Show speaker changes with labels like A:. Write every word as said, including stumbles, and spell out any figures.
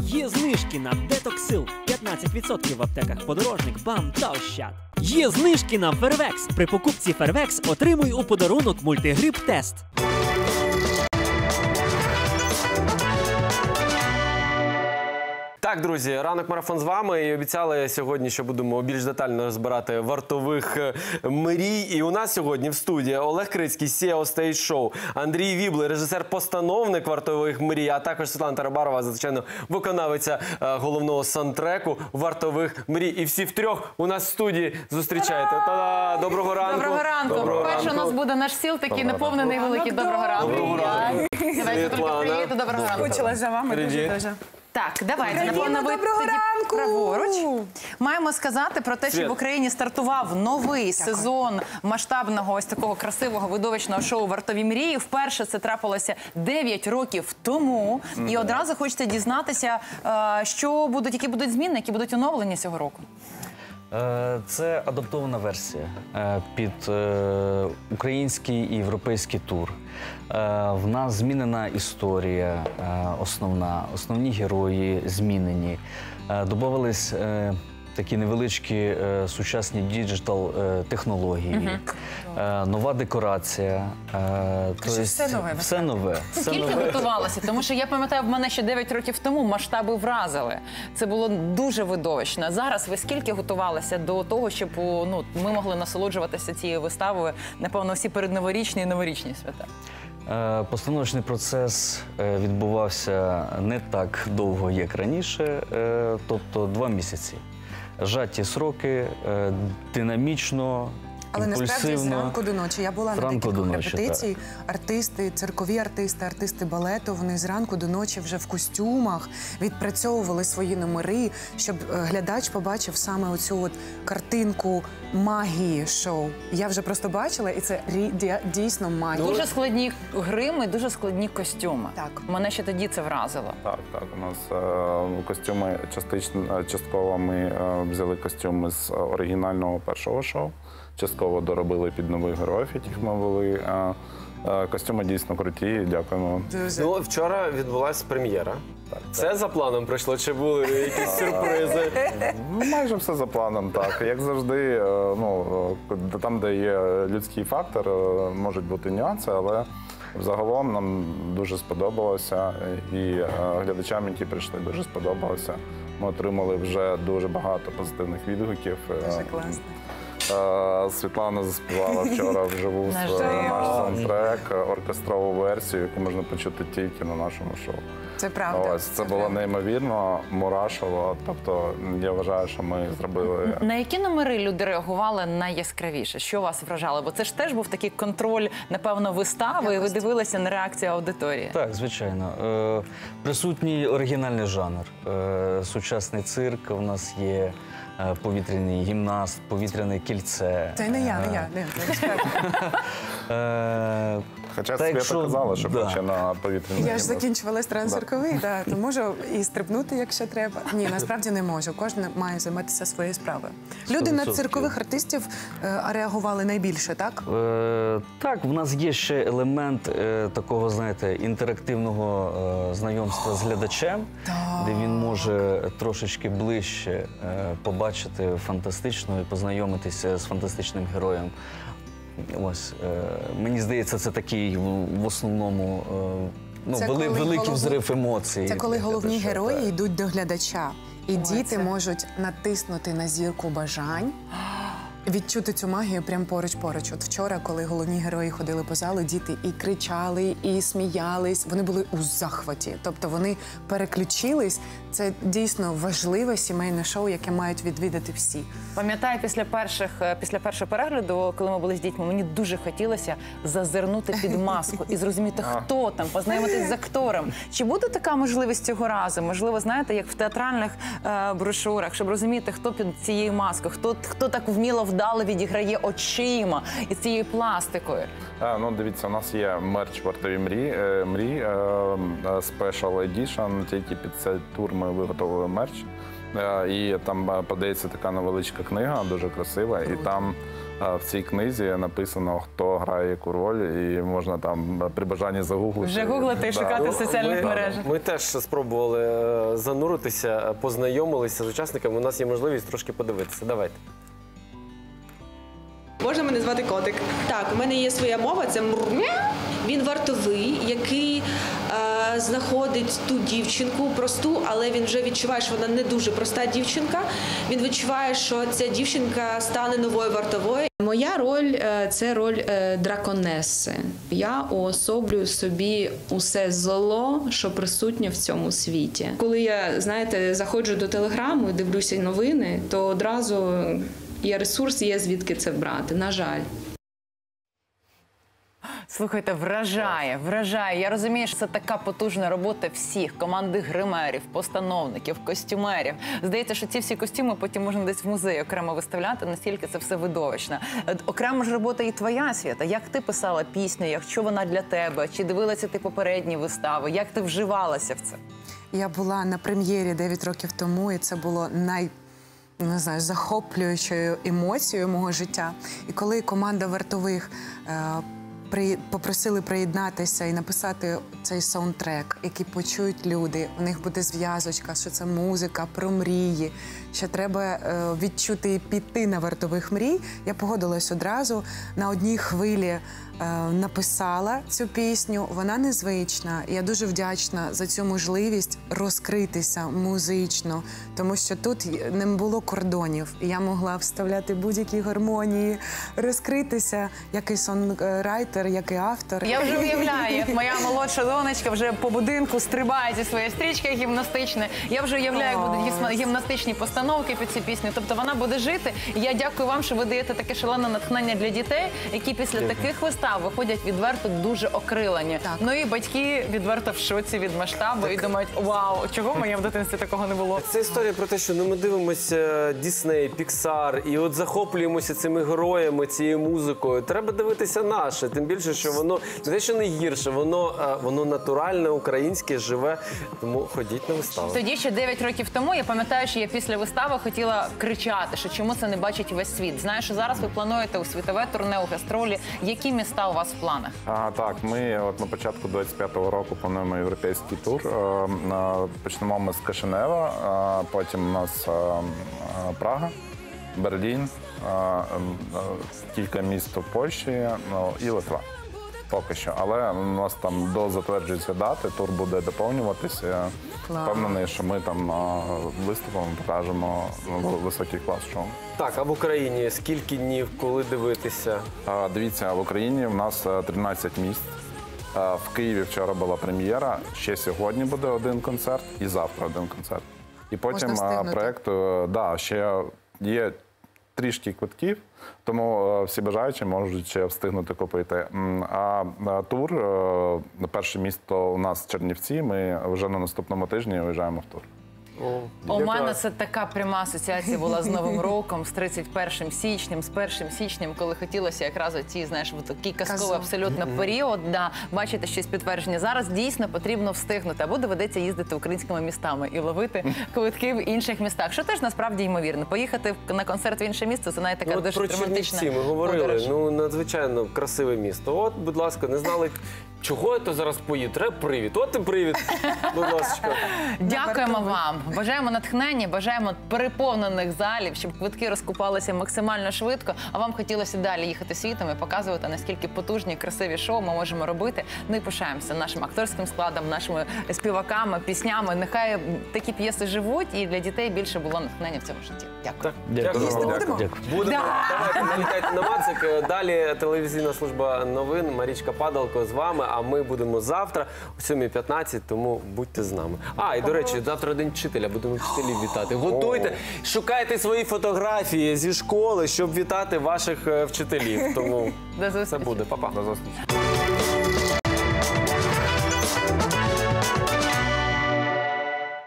A: Є знижки на Детоксил п'ятнадцять відсотків в аптеках Подорожник, БАМ та Ощад. Є знижки на Фервекс. При покупці Фервекс отримуй у подарунок мультигрип-тест.
B: Так, друзі, ранок марафон з вами. І обіцяли сьогодні, що будемо більш детально розбирати вартових мрій. І у нас сьогодні в студії Олег Крицький, сі і о Stage Show, Андрій Віблий, режисер-постановник вартових мрій, а також Світлана Тарабарова, звичайно, виконавиця головного саундтреку вартових мрій. І всі втрьох у нас в студії зустрічаєте. Та-да! Доброго ранку!
C: Доброго ранку!
B: Доброго
C: Перше
B: ранку.
C: у нас буде наш стіл, такий наповнений великий. Доброго ранку!
B: Доброго ранку!
C: Світлана! Доброго ранку!
D: Скучилась за вами дуже-дуже.
C: Так, давайте,
D: Україна,
C: напевно, ви
D: доброго
C: тоді
D: ранку!
C: праворуч. Маємо сказати про те, що
B: Світ.
C: в Україні стартував новий сезон масштабного ось такого красивого видовищного шоу «Вартові мрії». Вперше це трапилося дев'ять років тому. І одразу хочеться дізнатися, е, що будуть, які будуть зміни, які будуть оновлення цього року.
E: Е, Це адаптована версія е, під е, український і європейський тур. Е, В нас змінена історія е, основна, основні герої змінені. Е, Добавились е, такі невеличкі е, сучасні діджитал-технології, е, нова декорація. Е, то
D: Кажи,
E: есть
D: все нове,
E: Все нове. Все
C: Скільки
E: нове.
C: готувалося? Тому що я пам'ятаю, в мене ще дев'ять років тому масштаби вразили. Це було дуже видовищно. Зараз ви скільки готувалися до того, щоб ну, ми могли насолоджуватися цією виставою, напевно, всі передноворічні і новорічні свята?
E: Е, Постановочний процес е, відбувався не так довго, як раніше, е, тобто два місяці. Жаті сроки, е, динамічно,
D: Але насправді
E: імпульсивно.
D: з ранку до ночі. Я була на
E: Зранку
D: декількох
E: до ночі,
D: репетицій. Артисти, циркові артисти, артисти балету, вони зранку до ночі вже в костюмах відпрацьовували свої номери, щоб е, глядач побачив саме оцю от картинку магії шоу. Я вже просто бачила, і це рі- дя- дійсно магія.
C: Дуже складні грими, дуже складні костюми.
D: Так.
C: Мене ще тоді це вразило.
F: Так, так. У нас е, костюми частично, частково ми е, взяли костюми з оригінального першого шоу. Частково доробили під нових героїв, яких ми вели. Е, е, костюми дійсно круті, дякуємо.
D: Дуже.
B: Ну, вчора відбулася прем'єра. Це за планом прийшло, чи були якісь сюрпризи?
F: Ну, майже все за планом, так. Як завжди, е, ну, е, там, де є людський фактор, е, можуть бути нюанси, але загалом нам дуже сподобалося. І е, глядачам, які прийшли, дуже сподобалося. Ми отримали вже дуже багато позитивних відгуків.
D: Дуже класно.
F: Е, Світлана заспівала вчора вживу
C: Наш
F: свій-
C: дует.
F: наш саундтрек, оркестрову версію, яку можна почути тільки на нашому шоу.
D: Це правда.
F: Ось це було неймовірно, мурашило. Тобто я вважаю, що ми зробили.
C: На які номери люди реагували найяскравіше? Що вас вражало? Бо це ж теж був такий контроль, напевно, вистави, і ви дивилися на реакцію аудиторії.
E: Так, звичайно. Е, Присутній оригінальний жанр. Е, Сучасний цирк, у нас є е, повітряний гімнаст, повітряне кільце.
D: Це не я, не я. Не, насправді.
E: Е,
F: Хоча
E: Та
F: Свята
E: якщо-
F: казала, що
E: да.
F: хоче на повітряний
D: Я ж
F: гімнаст.
D: закінчувала странцирковий, да, то можу і стрибнути, якщо треба. Ні, насправді не можу. Кожен має займатися своєю справою. Люди на
E: відсотків.
D: циркових артистів е, реагували найбільше, так?
E: Е, Так, в нас є ще елемент е, такого, знаєте, інтерактивного е, знайомства з глядачем, де він може трошечки ближче е, побачити фантастично і познайомитися з фантастичним героєм. Ось, е, мені здається, це такий в, в основному е, ну,
D: Це
E: вели,
D: коли
E: великий
D: головні-
E: взрив емоцій.
D: Це коли головні
E: глядача,
D: герої
E: так.
D: йдуть до глядача, і діти
C: це-
D: можуть натиснути на зірку бажань, відчути цю магію прямо поруч-поруч. От вчора, коли головні герої ходили по залу, діти і кричали, і сміялись, вони були у захваті. Тобто вони переключились. Це дійсно важливе сімейне шоу, яке мають відвідати всі.
C: Пам'ятаю, після перших е, після першого перегляду, коли ми були з дітьми, мені дуже хотілося зазирнути під маску і зрозуміти, хто там, познайомитись з актором. Чи буде така можливість цього разу? Можливо, знаєте, як в театральних е, брошурах, щоб розуміти, хто під цією маскою, хто, хто так вміло вдало відіграє очима і цією пластикою.
F: А, ну, дивіться, у нас є мерч «Вартові мрії», е, мрій, е, е, Special Edition, тільки під цей тур ми виготовили мерч. Е, і там е, подається така невеличка книга, дуже красива, і там е, в цій книзі написано, хто грає яку роль, і можна там при бажанні загуглити.
C: Вже гуглити і
F: Да.
C: шукати в соціальних
B: ми,
C: мережах.
B: Ми теж спробували е, зануритися, познайомилися з учасниками. У нас є можливість трошки подивитися. Давайте.
G: Можна мене звати Котик? Так, у мене є своя мова, це мурмя. Він вартовий, який е, знаходить ту дівчинку просту, але він вже відчуває, що вона не дуже проста дівчинка. Він відчуває, що ця дівчинка стане новою вартовою.
H: Моя роль е, – це роль е, драконеси. Я уособлюю собі усе зло, що присутнє в цьому світі. Коли я, знаєте, заходжу до телеграму і дивлюся новини, то одразу є ресурс, є звідки це брати. На жаль.
C: Слухайте, вражає, вражає. Я розумію, що це така потужна робота всіх, команди гримерів, постановників, костюмерів. Здається, що ці всі костюми потім можна десь в музеї окремо виставляти, настільки це все видовищно. Окремо ж робота і твоя, Свята. Як ти писала пісню, якщо вона для тебе? Чи дивилася ти попередні вистави? Як ти вживалася в це?
D: Я була на прем'єрі дев'ять років тому, і це було най... не знаю, захоплюючою емоцією мого життя. І коли команда вартових е, при... попросили приєднатися і написати цей саундтрек, який почують люди, у них буде зв'язочка, що це музика про мрії, що треба е, відчути і піти на вартових мрій, я погодилась одразу, на одній хвилі е, написала цю пісню. Вона незвична. Я дуже вдячна за цю можливість розкритися музично, тому що тут не було кордонів. Я могла вставляти будь-які гармонії, розкритися, як і сонграйтер, як і автор.
C: Я вже уявляю, як моя молодша донечка вже по будинку стрибає зі своєї стрічки гімнастичної. Я вже уявляю, як будуть гімна- гімнастичні постановки під ці пісні. Тобто вона буде жити. І я дякую вам, що ви даєте таке шалене натхнення для дітей, які після таких вистав виходять відверто дуже окрилені.
D: Так.
C: Ну і батьки відверто в шоці від масштабу і думають, вау, чого в моєму дитинстві такого не було?
B: Це історія про те, що ну, ми дивимося Дісней, Піксар, і от захоплюємося цими героями, цією музикою. Треба дивитися наше. Тим більше, що воно не те, що не гірше, воно, а, воно натуральне, українське, живе. Тому ходіть на виставу.
C: Тоді ще дев'ять років тому я пам'ятаю, що я після вистави хотіла кричати, що чому це не бачить весь світ. Знаю, що зараз ви плануєте у світове турне, у гастролі. Які міста у вас в планах?
F: А, так, ми от на початку двадцять п'ятого року плануємо європейський тур. Е, е, Почнемо ми з Кишинева, е, потім у нас е, е, Прага, Берлін, е, е, кілька міст в Польщі, ну, і Литва. Поки що. Але у нас там дозатверджуються дати, тур буде доповнюватися. Я
D: Клас.
F: впевнений, що ми там е, виступимо, покажемо ну, високий клас шоу.
B: Так, а в Україні скільки днів, коли дивитися?
F: А, Дивіться, в Україні в нас е, тринадцять міст. Е, В Києві вчора була прем'єра, ще сьогодні буде один концерт і завтра один концерт. І потім
D: Можна
F: е,
D: встигнути.
F: проєкт, е, да, ще є трішки квитків, тому е, всі бажаючі можуть ще встигнути купити. М, А е, тур, е, перше місто у нас Чернівці, ми вже на наступному тижні виїжджаємо в тур.
C: У мене
B: Якраз.
C: це така пряма асоціація була з Новим роком, з тридцять першим січнем, з першим січнем, коли хотілося якраз оці, знаєш, в такий казковий
D: Казок.
C: абсолютно період, да, бачити щось підтвердження. Зараз дійсно потрібно встигнути, або доведеться їздити українськими містами і ловити квитки в інших містах, що теж насправді ймовірно. Поїхати на концерт в інше місце – це навіть така
B: Ну, от
C: дуже
B: про
C: романтична
B: Чернівці ми говорили.
C: подорож.
B: Ну, надзвичайно красиве місто. От, будь ласка, не знали, чого я то зараз поїду. Треба привід. От і привід. Будь ласка.
C: Дякуємо вам. Бажаємо натхнення, бажаємо переповнених залів, щоб квитки розкупалися максимально швидко. А вам хотілося далі їхати світом і показувати, наскільки потужні, красиві шоу ми можемо робити. Ну і пишаємося нашим акторським складом, нашими співаками, піснями. Нехай такі п'єси живуть, і для дітей більше було натхнення в цьому житті. Дякую.
B: Так,
E: Дякую.
B: дякую.
D: Будемо?
E: Дякую.
B: Будемо. Давайте налітайте на Мацик. Далі телевізійна служба новин. Марічка Падалко з вами, а ми будемо завтра о сьомій п'ятнадцять, тому будьте з нами. А, і до речі, завтра День вчителя, будемо вчителів вітати. Готуйте, шукайте свої фотографії зі школи, щоб вітати ваших е, вчителів. Тому
C: До зустрічі.
B: це буде. Па-па.
F: До зустрічі.